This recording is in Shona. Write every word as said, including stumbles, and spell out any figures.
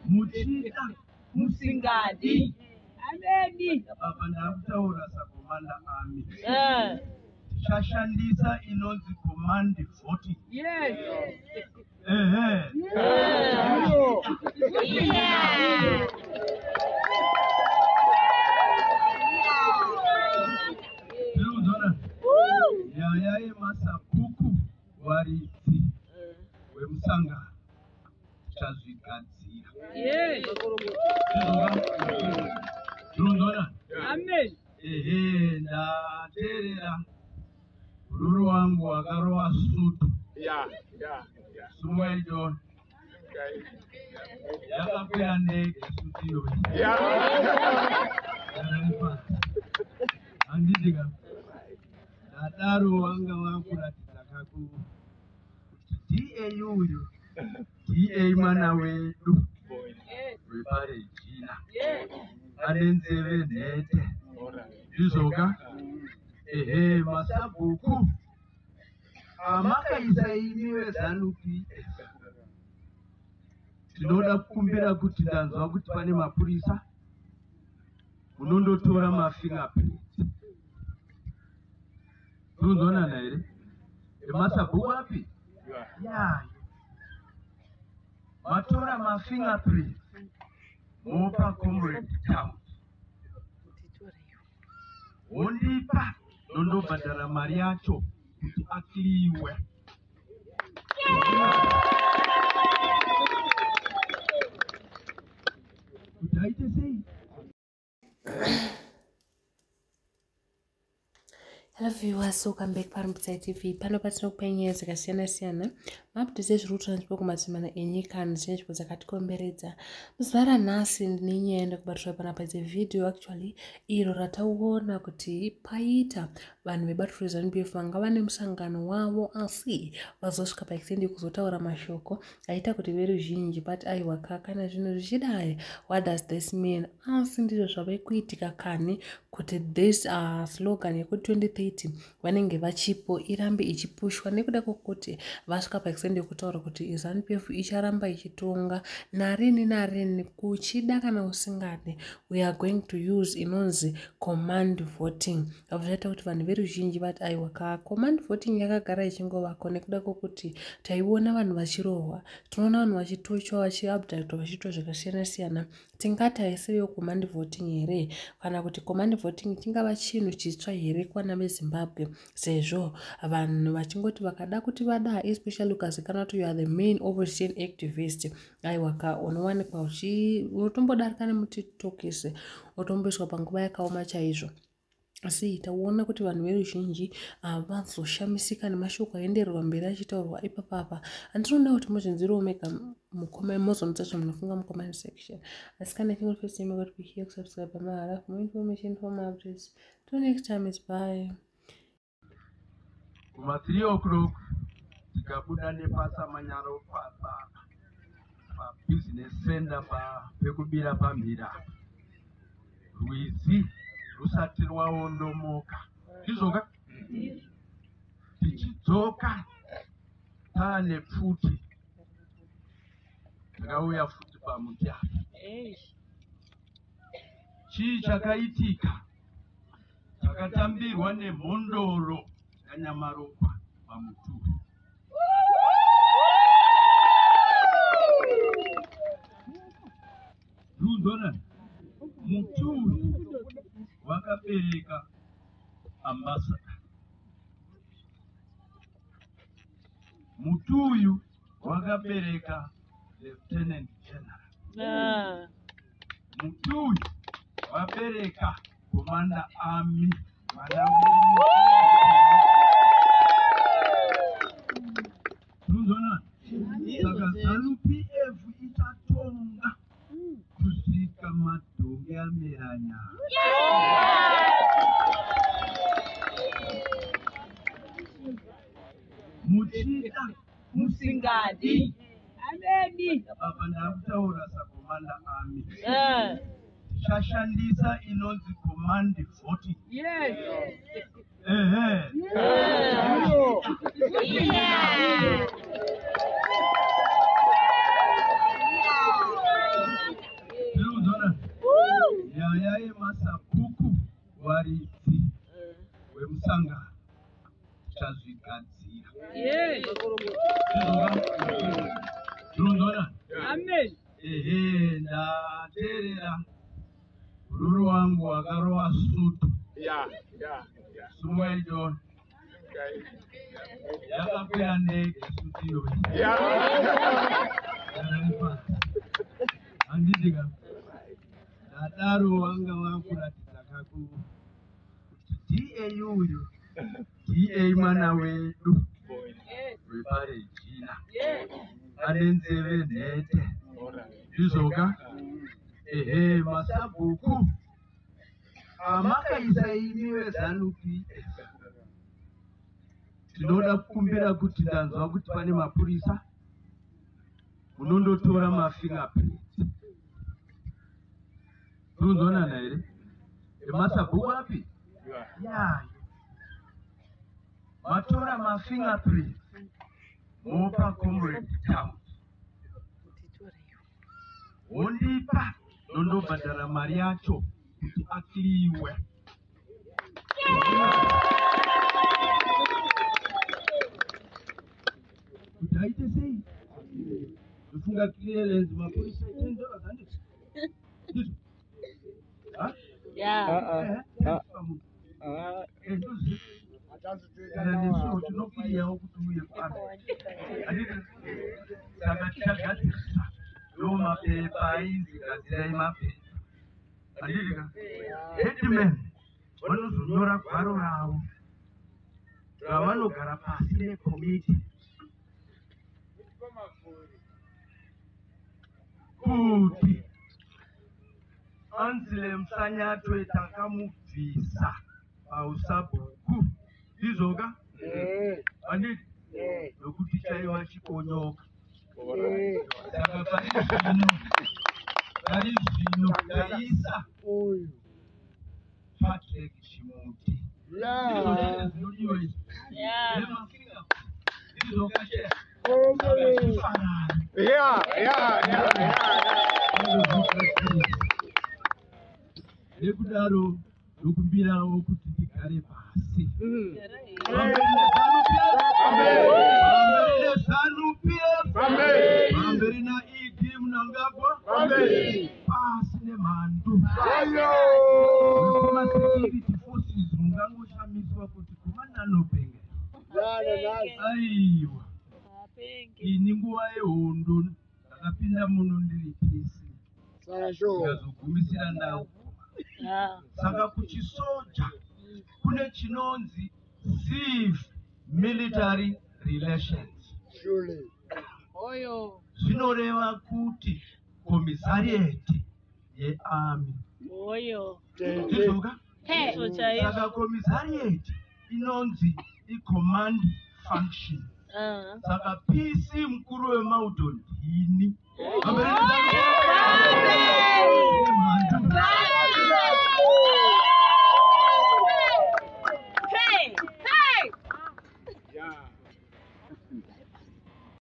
muchida musingadi. Ameni. Apa ndakutaura sakomanda ami. Eh. Shashandisa inonzi command voting. Yes. Eh eh. Yeah. Yaya emasapuku waridzi wemusanga chazvigadzira. Yes. Zvinonzwana? Amen. Ehe, ndateerera ruru wangu wakarova sutu. Yeah, yeah, yeah. Sumwaido. Yakakwira ndege sutu iyoyo. Yeah. Handidika. Dadaro wanga vakuratidza kaku kuti D A uyu D A mwana wedu weparejina ane nzeve nhete izvoka. Ehe, masabhuku amakaisa imi weZANU P F, tinoda kukumbira kuti ndanzwa kuti pane mapurisa munondotora mafingerprints. Unonzwanana here? Emasabhuku api? Yeah. Matora mafingerprints mopa comrade town. Wondipa nondobhadhara mari yacho kuti akliwe. Kuti aite sei? Hello viewers, welcome back paRumbutsa T V. Pano patino kupa nyaya dzakasiyana siyana. Maupdate zviri kutransfer kumadzimana enyika nenzvimbo dzakatikomberedza. Zuva ranhasi ndine nyaya yenda kubatirwa panapa video actually iro rataona kuti paita vanhu vebato reZANU P F vanga vane musangano wavo asi vazosvika paextendi kuzotaura mashoko aita kuti veruzhinji but aiwa kana zvinhu zvichidai, what does this mean? Asi ndizvo zvave kuitika kani kuti this uh, slogan yekuti twenty thirty vanenge vachipo irambe ichipushwa nekuda kwokuti vasvika paextendi kutaura kuti ZANU P F icharamba ichitonga narini narini kuchida kana usingade. We are going to use inonzi command voting. Avaita kuti vanhu veruzhinji vati aiwa ka command voting yakagara ichingovako nekuda kwokuti taiona vanhu vachirohwa, tinoona vanhu vachitochwa, vachiabductwa, vachiitwa zvakasiyana siyana. Tingati haisiyo command voting here kana kuti command voting chingava chinhu chitsva here kwana veZimbabwe sezvo vanhu vachingoti vakada kuti vada, especially ukazikana kuti you are the main opposition activist, aiwa ka unowanikwa uchi unotombodarika nemutitokisi utomboiswa panguva yakaoma chaizvo. Asi tauona kuti vanhu veruzhinji vazoshamisika nemashoko aendererwa mberi achitaurwa ipapapa. Handinoda kuti muzvinzwirewo mega muzonutsa zvamunofunga mucomment section. Asi kana ichinge uri first time about to be here, subscribe pamahara for more information, for more updates. Till next time, it's bye. Kuma three o'clock tikabuda nepasa manyaro pa pa business center pa pekubira pamhira rwizi rusati rwaondomoka. Izvoka tichidzoka taane pfuti takauya futi pamuti apa. Chii chakaitika? Takatambirwa nemhondoro yaNyamaropa paMuturu. Rudona Muturu wakabereka ambassador. Mutuyu wakabereka lieutenant general. Mutuyu wabereka commander army. Rudona saka ZANU P F itatonga kusvika madhonge ameranya. Muchida musingadi. Ameni. Apa ndakutaura sakomanda ami. Eh. Shashandisa inonzi command voting. Yes. Eh eh. Yeah. Masabhuku waridzi wemusangano chazvigadzira. Yes. Tinozona? Amen. Ehe, ndateerera ruru wangu wakarova sutu. Yeah, yeah, yeah. Sumwaido yakakwira ndege sutu iyoyi. Yeah. Handidika ndadaro wanga vakuratidza kako kuti D A uyu D A mwana wedu weparejina ane nzeve nhete izvoka. Ehe, Masabhuku amakaisa imi veZANU P F, tinoda kukumbira kuti ndanzwa kuti pane mapurisa munondotora mafingerprint. Tunzonana here? Masabhuku api? Yeah. Matora mafingerprint mopa Comrade Town. Wondipa nondobhadhara mari yacho kuti akiriwe. Kuti aite sei? Kufunga clearance mapurisa ten dollars handiti. Ha? Yeah. Ah ah. Ah. Eh, ndozi. Kana ndiso tinokiriyawo kuti uye kwami. Handiti. Saka tichagadzirisa. Ndo mapepa ainzi gadzirai mapepa. Handiti. Headman vanozonyora gwaro ravo ravanogara pasi nekomiti kuti Anzile Msanyatwe takamubvisa pausabhuku izvoka handiti nokuti chaiva chikonyoka. Saka pari zvino pari zvino taisa Patrick Chimuti izvo zvinodiwa izvi nemafinga izvoka che chifanana. Yeah, yeah, yeah. Nekudaro ndokumbirawo kuti tigare pasi. Vamberi naIdi Mnangagwa pasi nemhandu wekumasecurity forces mungangoshamiswa kuti kumananopenga. Aiwa ini nguva yehondo ndakapinda muno ndiri pesi ndikazogumisira ndau. Saka kuchisoja kune chinonzi civil military relations. Zvinoreva kuti komisarieti yearmy. Izvoka? Saka komisarieti inonzi i-command function. Saka P C mkuru wemaudho ndini.